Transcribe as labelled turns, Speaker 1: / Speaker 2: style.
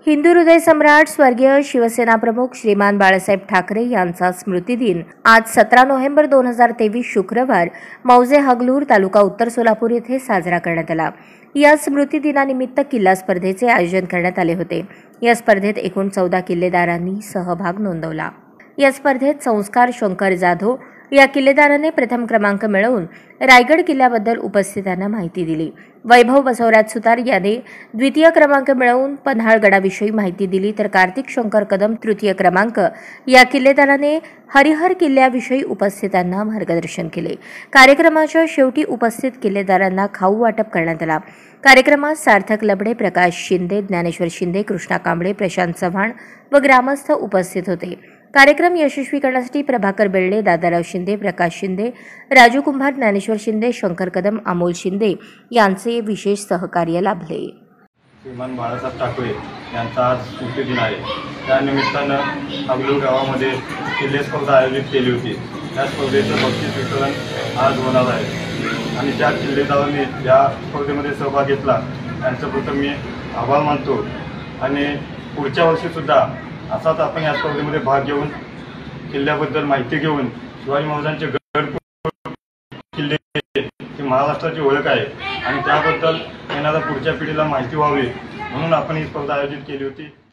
Speaker 1: हिंदू हृदय सम्राट स्वर्गीय शिवसेना प्रमुख श्रीमान बाळासाहेब ठाकरे यांचा स्मृतिदिन आज 17 नोव्हेंबर 2023 शुक्रवार मौजे हगलूर तालुका उत्तर सोलापूर येथे साजरा करण्यात आला। या स्मृतिदिनानिमित्त किल्ला स्पर्धेचे आयोजन करण्यात आले होते। या स्पर्धेत एकूण 14 किल्लेदारांनी सहभाग नोंदवला। या स्पर्धेत संस्कार शंकर जाधव या किल्लेदाराने प्रथम क्रमांक मिळवून रायगड किल्ल्याबद्दल उपस्थितांना माहिती दिली। वैभव बसवराज सुतार याने द्वितीय क्रमांक मिळवून पन्हाळगडाविषयी माहिती दिली, तर कार्तिक शंकर कदम तृतीय क्रमांक या किल्लेदाराने हरिहर किल्ल्याविषयी उपस्थितांना मार्गदर्शन केले। कार्यक्रमाच्या शेवटी उपस्थित किल्लेदारांना खाऊ वाटप करण्यात आला। कार्यक्रमात सार्थक लबडे, प्रकाश शिंदे, ज्ञानेश्वर शिंदे, कृष्णा कांबळे, प्रशांत चव्हाण व ग्रामस्थ उपस्थित होते। कार्यक्रम यशस्वी करण्यासाठी प्रभाकर बेल्डे, दादाराव शिंदे, प्रकाश शिंदे, राजू कुंभार, ज्ञानेश्वर शिंदे, शंकर कदम, अमोल शिंदे यांचे विशेष सहकार्य लाभले।
Speaker 2: श्रीमान बाळासाहेब ठाकरे यांचा आज स्मृतिदिन आहे। त्या निमित्तानं हगलूर गावामध्ये किल्ले स्पर्धा आयोजित केली होती। त्या स्पर्धेचं बक्षीस वितरण आज होणार आहे आणि ज्या किल्लेदारांनी या स्पर्धेमध्ये सहभाग घेतला त्यांचं प्रथम मी आभार मानतो आणि पुढच्या वर्षीसुद्धा असाच आपण या स्पर्धेमध्ये भाग घेऊन किल्ल्याबद्दल माहिती घेऊन शिवाजी महाराजांचे गड किल्ले ही महाराष्ट्राची ओळख आहे आणि त्याबद्दल येणाऱ्या पुढच्या पिढीला माहिती व्हावी म्हणून आपण ही स्पर्धा आयोजित केली होती।